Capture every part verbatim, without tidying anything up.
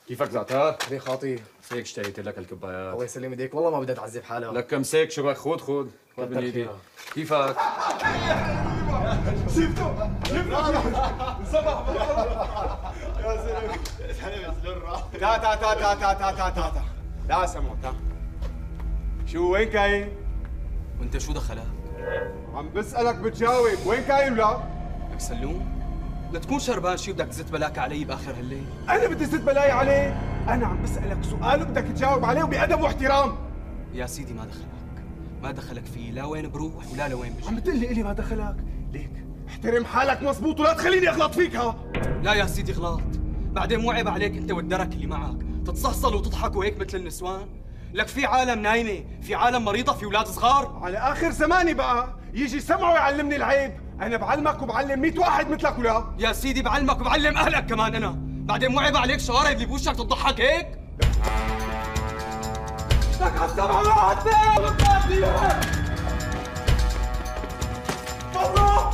كيفك زعتر؟ ليه خاطي؟ هيك اشتريت لك الكبايات. الله يسلم ايديك، والله ما بدها تعذب حالها. لك كم سيك شبك، خذ خذ خذ من ايدي. كيفك؟ شفته شفته صباح يا زلمه سلام زلرة. تا تا تا تا تا تا تا تا تا لا سمعوا تا شو وين كاين؟ وانت شو دخلك؟ عم بسألك بتجاوب، وين كاين ولا؟ لك سلوم لا تكون شربان شي بدك تزت بلاك علي باخر هالليل. انا بدي زت بلاي عليه، انا عم بسألك سؤال وبدك تجاوب عليه وبأدب واحترام. يا سيدي ما دخلك، ما دخلك فيه، لا وين بروح ولا لوين بجي. عم بتقول لي الي ما دخلك؟ ليك احترم حالك مزبوط ولا تخليني اغلط فيك. ها لا يا سيدي غلط، بعدين مو عيب عليك انت والدرك اللي معك تتصحصل وتضحكوا هيك مثل النسوان؟ لك في عالم نايمه، في عالم مريضه، في اولاد صغار. على اخر زماني بقى يجي سمعه يعلمني العيب. انا بعلمك وبعلم مية واحد مثلك ولا؟ يا سيدي بعلمك وبعلم اهلك كمان انا، بعدين مو عيب عليك شوارب اللي بوشك تضحك هيك؟ لك على السمع ولا على الثاني؟ الله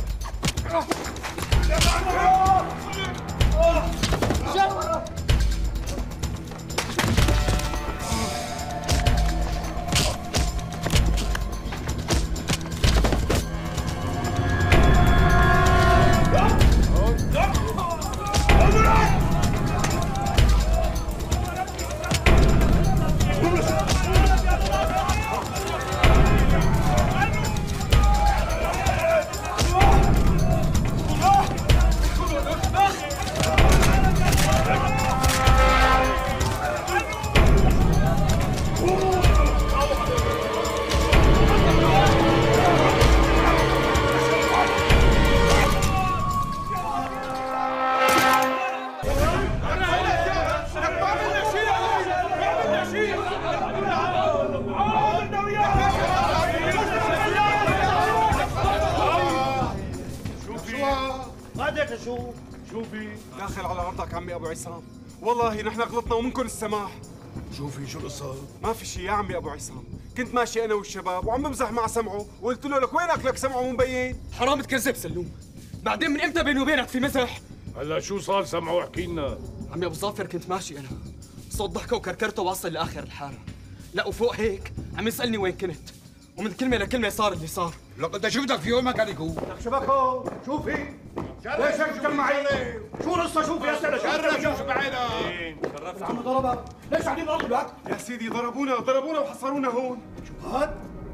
شوفي داخل على ارضك عمي ابو عصام، والله نحن غلطنا ومنكم السماح. شوفي شو القصة؟ ما في شيء يا عمي ابو عصام، كنت ماشي انا والشباب وعم بمزح مع سمعه وقلت له لك وين اكلك سمعه مو مبين؟ حرام تكذب سلوم، بعدين من امتى بيني وبينك في مزح؟ هلا شو صار سمعوا احكي لنا. عمي ابو ظافر كنت ماشي انا، صوت ضحكه وكركرته واصل لاخر الحاره، لا وفوق هيك عم يسالني وين كنت، ومن كلمه لكلمه صار اللي صار. لك انت شفتك في يوم ما كان يكون. لك شبكه شوفي ليش هيك تجمعين؟ شو القصه؟ شوفي يا سيدي شرف شو بعينها. شرفت عم ضربك، ليش قاعدين بقلبك لك؟ يا سيدي ضربونا ضربونا وحصرونا هون. شو هاد؟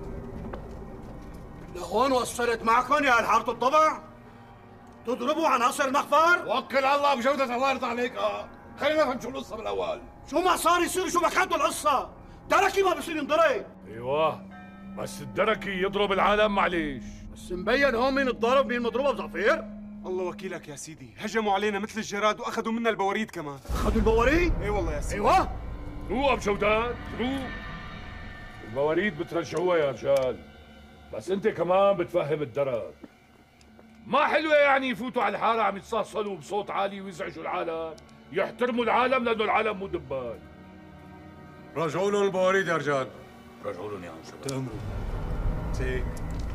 لهون وصلت معكم يا الحارة الضبع؟ تضربوا عناصر المخفر؟ وكل الله بجودة الله يرضى عليك. اه خلينا نفهم شو القصة بالاول. شو ما صار يصير، شو ما كانت القصة؟ دركي ما بصير ينضرب. ايوه بس الدركي يضرب العالم معليش. بس مبين هون مين الضرب مين مضروبة بظفير؟ الله وكيلك يا سيدي، هجموا علينا مثل الجراد واخذوا منا البواريد كمان. اخذوا البواريد؟ اي والله يا سيدي. ايوه روق بجودات روق. المواريد بترجعوها يا رجال، بس انت كمان بتفهم الدرك. ما حلوة يعني يفوتوا على الحارة عم يتصاصلوا بصوت عالي ويزعجوا العالم، يحترموا العالم لأنه العالم مو دبان. رجعوا لهم البواريد يا رجال. رجعوا لهم يا عم شباب. تأمروا. سيك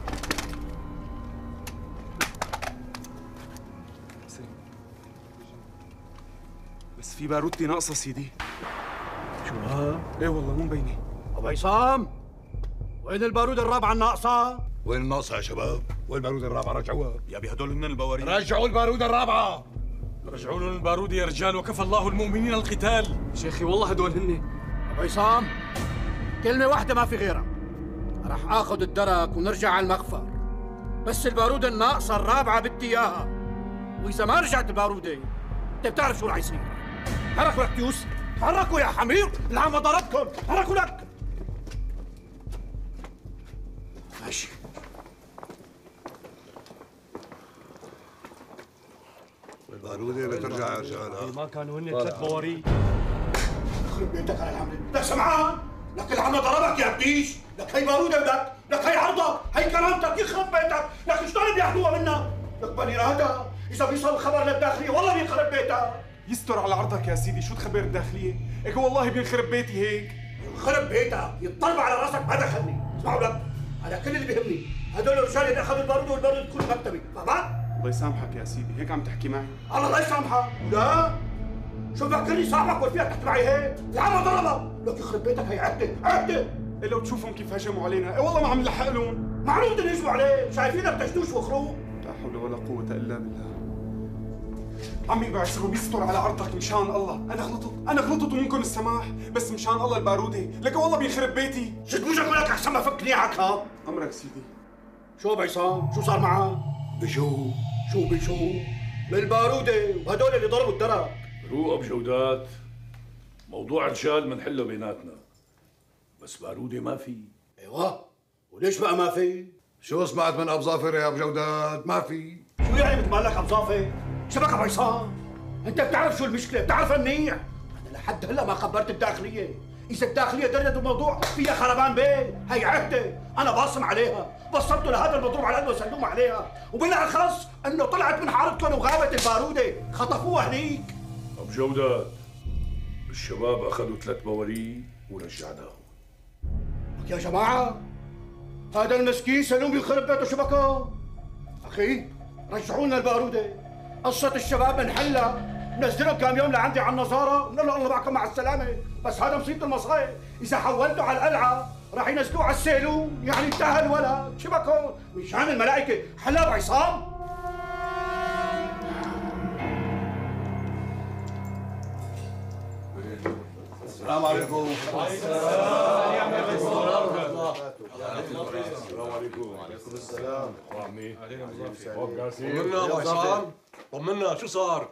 بس في باروتي ناقصة سيدي. شو ها؟ ايه والله مو مبينة. ابو عصام وين البارود الرابعة الناقصة؟ وين الناقصة يا شباب؟ وين البارود الرابعة؟ رجعوها. يا ابي هدول هن البواريد. رجعوا البارود الرابعة. رجعوا لهم البارود يا رجال وكفى الله المؤمنين القتال. شيخي والله هدول هن. ابو عصام كلمة واحدة ما في غيرها، رح اخذ الدرك ونرجع على المخفر، بس البارودة الناقصة الرابعة بدي اياها، واذا ما رجعت البارودة انت بتعرف شو رح يصير. حركوا لك تيوس، حركوا يا حمير، العم ضربكم، حركوا لك. ماشي. البارودة بترجع يا رجال. ها ما كانوا هن ثلاث بواريد. يخرب بيتك على الحمد، لك سمعان؟ لك العم ضربك يا بديش، لك هي بارودة بدك، لك هي عرضك، هي كرامتك، يخرب بيتك، لك شلون بياخذوها منا؟ لك بني رادة، إذا بيصل الخبر للداخلية والله بينخرب بيتك. يستر على عرضك يا سيدي، شو تخبر الداخلية؟ إيه والله بينخرب بيتي هيك. ينخرب بيتك، يتطرب على راسك ما دخلني، اسمعوا لك، هذا كل اللي بيهمني، هدول الرجال اللي اخذوا البارود والبارود كله مكتبي، فهمت؟ الله يسامحك يا سيدي، هيك عم تحكي معي. الله لا يسامحك، لا شو فكرني صاحبك والفيها تحت معي هيك؟ العمى ضربها، لك يخرب بيتك هي عدة عدة. إيه لو تشوفهم كيف هجموا علينا، إيه والله ما عم نلحق لهم. معلوم بدهم يهجموا عليك، شايفينك تشتوش وخروج. لا حول ولا قوة إلا بالله. عمي بعسر بيستر على عرضك مشان الله، أنا غلطت، أنا غلطت ومنكم السماح، بس مشان الله البارودة، لك والله بيخرب بيتي. شد وجهك ولك أحسن ما فكني إياك ها. أمرك سيدي. شو بعصام؟ شو صار معك؟ بشو؟ شو بشو؟ بالبارودة وهدول اللي ضربوا الدرك. روق بجودات، موضوع رجال منحله بيناتنا، بس بارودة ما في. ايوه، وليش بقى ما في؟ شو سمعت من ابو ظافر يا ابو جودات؟ ما في. شو يعني مثل ما لك ابو ظافر؟ شبك ابو عصام؟ انت بتعرف شو المشكله، بتعرفها منيح. انا لحد هلا ما خبرت الداخليه، اذا الداخليه درجت الموضوع فيها خربان بيت، هي عهده، انا باصم عليها، بصمته لهذا المضروب على قلبه وسلوم عليها، وبالاخص انه طلعت من حارتكم وغابت الباروده، خطفوها هنيك. ابو جودات، الشباب اخذوا ثلاث مواريد ورجعناهم. لك يا جماعه، هذا المسكين سلوم يخرب بيته شبكه. اخي رجعوا لنا الباروده، قصه الشباب بنحلها، نزلهم كم يوم لعندي على النظاره ونقول له الله معكم مع السلامه، بس هذا مصيبه المصايب، اذا حولته على القلعه راح ينزلوه على السيلون، يعني انتهى الولد، شبكه مشان الملائكه حلا بعصام. السلام عليكم. السلام عليكم. وعليكم السلام. وعمي. طمنا ابو عصام، طمنا شو صار؟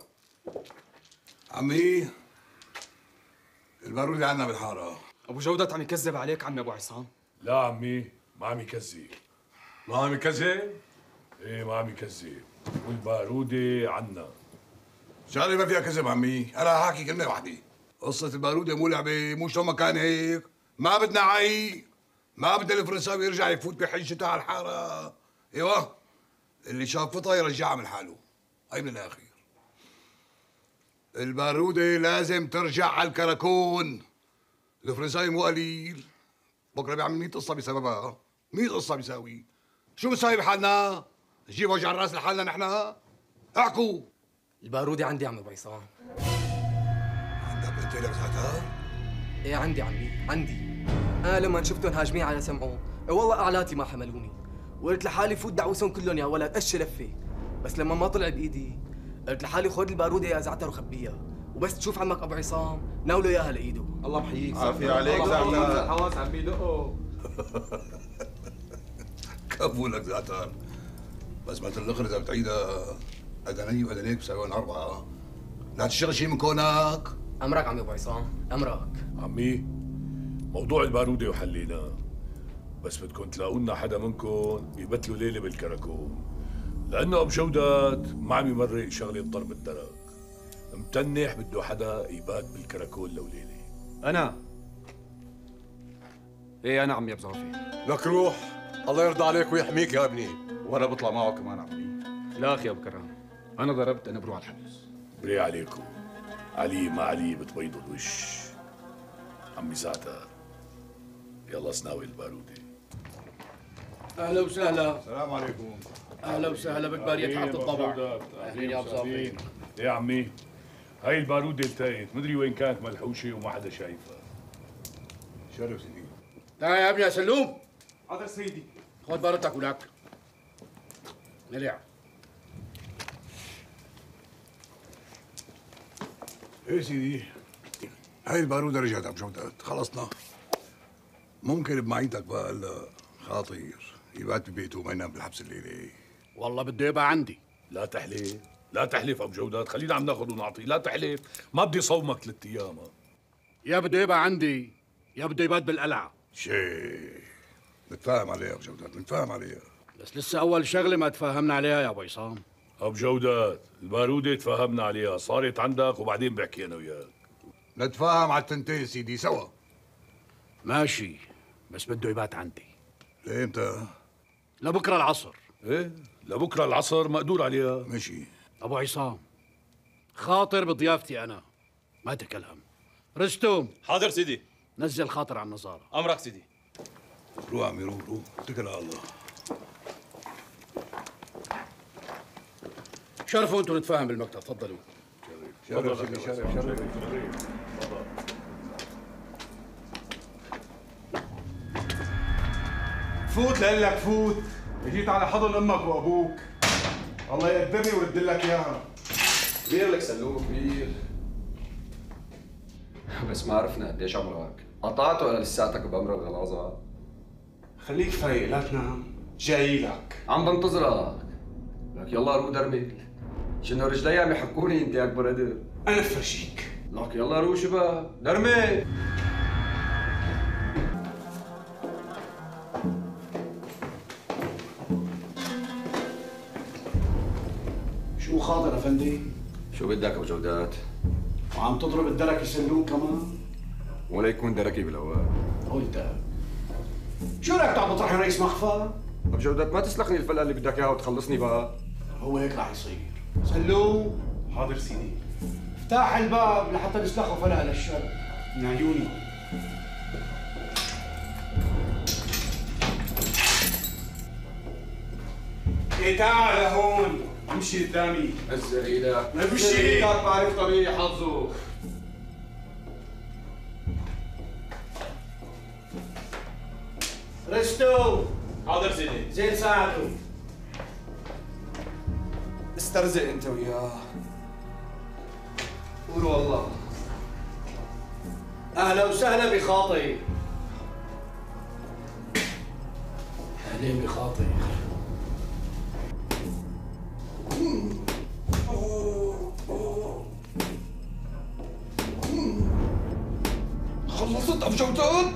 عمي البارودة عنا بالحارة. ابو جودة عم يكذب عليك عمي ابو عصام؟ لا عمي، ما عم يكذب. ما عم يكذب؟ ايه ما عم يكذب، والبارودة عنا. شغلة ما فيها كذب عمي، أنا حاكي كلمة واحدة. قصة البارودة مو لعبة، مو شلون ما كان هيك، ما بدنا عي، ما بدنا الفرنساوي يرجع يفوت بحجته على الحارة. ايوه، اللي شاف فطة يرجعها من حاله. هي من الآخر. البارودة لازم ترجع على الكراكون. الفرنساوي مو قليل، بكره بيعمل مية قصة بسببها، مية قصة بيساوي. شو بنساوي بحالنا؟ نجيب وجع الراس لحالنا نحن؟ احكوا. البارودة عندي عم ابو عصام. عندك انت لك زعتر؟ ايه عندي عمي، عندي. انا لما شفتهم هاجمين على سمعهم، إيه والله اعلاتي ما حملوني، وقلت لحالي فوت دعوسهم كلهم يا ولد قش لفه، بس لما ما طلع بايدي قلت لحالي خذ البارودة يا زعتر وخبيها، وبس تشوف عمك ابو عصام ناوله اياها لايده. الله محييك. عافية عليك زعتر. الحواس عم بيدقوا. كفو لك زعتر، بس ما الاخر اذا بتعيدها اذني واذنيك بساويهم اربعه، لا تشتغل شيء من كونك. امرك عمي ابو عصام، امرك. عمي، موضوع البارودة وحليناه، بس بدكم تلاقوا لنا حدا منكم يبتلوا ليلة بالكراكون، لأنه أبو جودات ما عم يمرق شغلة ضرب الدرك، متنح بده حدا يبات بالكراكون لو ليلة. أنا إيه أنا عمي أبو ظافر. لك روح، الله يرضى عليك ويحميك يا ابني. وانا بطلع معه كمان عمي. لا أخي أبو كرام، أنا ضربت أنا بروح على الحبس. بري عليكم، علي ما علي بتبيضوا الوش. عمي زعتر، يلا سناوي البارودة. اهلا وسهلا. السلام عليكم. اهلا وسهلا بكبارية حاره الضبع. اهلين يا ابو ظافر. يا عمي، هاي البارودة التقت، مدري وين كانت ملحوشة وما حدا شايفها. شرف سيدي. تعال يا ابني يا سلوم، حاضر سيدي. خذ بارتك ولك. نلع. ايه سيدي، هاي البارودة رجعت ابو جودات، خلصنا. ممكن بمعيتك بقى هلا خاطر يبات ببيته وما ينام بالحبس الليلة. والله بده يبقى عندي. لا تحلف، لا تحلف ابو جودات، خلينا عم ناخذ ونعطي، لا تحلف، ما بدي صومك ثلاث ايام. يا بده يبقى عندي يا بده يبات بالقلعه. شيء نتفاهم عليها ابو جودات، نتفاهم عليها. بس لسه اول شغله ما تفاهمنا عليها يا ابو عصام. ابو جودات، البارودة تفاهمنا عليها، صارت عندك وبعدين بحكي انا وياك. نتفاهم على التنتين سيدي سوا. ماشي، بس بده يبات عندي. لامتى؟ لبكره العصر. ايه لبكره العصر مقدور عليها. ماشي. ابو عصام، خاطر بضيافتي انا، ما تكلهم. رستم، حاضر سيدي. نزل خاطر على النظاره. امرك سيدي. روح عمي روح روح، اتكل على الله. شرفوا انتوا نتفاهم بالمكتب، تفضلوا. شرف سيدي شرف شرف. فوت لقلك فوت، جيت على حضن امك وابوك. الله يقدرني ويرد لك اياها. كبير لك سلوم كبير. بس ما عرفنا قديش عمرك، قطعت ولا لساتك بأمر الغلاظة؟ خليك فايق لا تنام، جاي لك. عم بنتظرك. لك يلا رو درمل. شنو رجلي عم يحكوني انت اكبر قدر. انا بفرجيك. لك يلا رو شباب، درمل. شو خاطر افندي؟ شو بدك ابو جودات؟ وعم تضرب الدرك يسلوك كمان؟ ولا يكون دركي بالاول. قلت شو رايك تعبط رح رئيس مخفى؟ ابو جودات ما تسلخني الفلقه اللي بدك اياها وتخلصني بقى. هو هيك رح يصير. سلو حاضر سيدي. افتح الباب لحتى نسلخه فلقه للشر. من عيوني. ايه تعال لهون، امشي قدامي. نزل ايدك. نزل ايدك، بعرف طبيعي حظه. رستو حاضر سيدي. زين ساعده. استرزق انت وياه. قول والله. اهلا وسهلا بخاطر. اهلين بخاطر. خلصت ابو جودات؟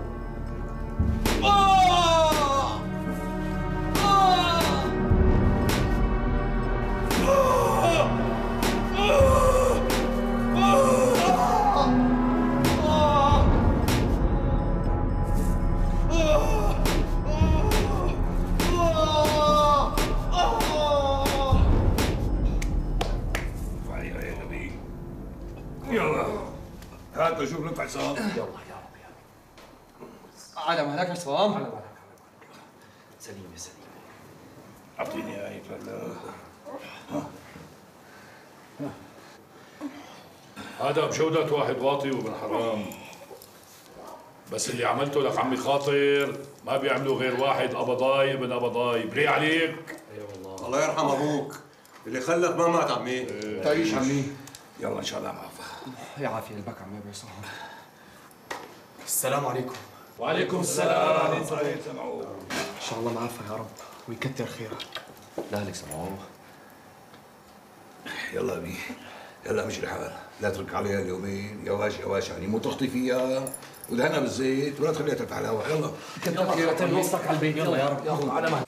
يلا هات نشوف لك عصام. يلا يا رب يا رب. على مهلك عصام. على بالك. سليمة سليمة. اعطيني هاي فلا. هذا بجودة واحد واطي وابن حرام. بس اللي عملته لك عمي خاطر ما بيعملوا غير واحد قبضاي ابن قبضاي، بري عليك. اي والله. الله يرحم ابوك اللي خلك ما مات عمي. تعيش عمي. يلا ان شاء الله معافى. يعافي قلبك عمي ابو عصام. السلام عليكم. وعليكم السلام. ان ان شاء الله معافى يا رب ويكتر خيرك. لاهلك سمعوه. يلا بي يلا مش الحال، لا ترك عليها اليومين يواش يواش يعني مو تخطي فيها ودهنها بالزيت ولا تخليها ترتاح على الهواء. يلا كتر خيرك، نوصلك على البيت. يلا يا رب. يلا على مهلك.